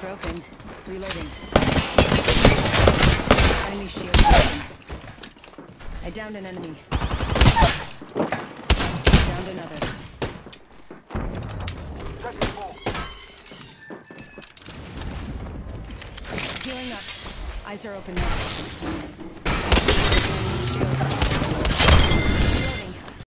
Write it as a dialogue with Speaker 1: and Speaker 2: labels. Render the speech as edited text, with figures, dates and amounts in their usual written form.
Speaker 1: broken. Reloading. Enemy shield broken. I downed an enemy. Downed another. Healing up. Eyes are open now.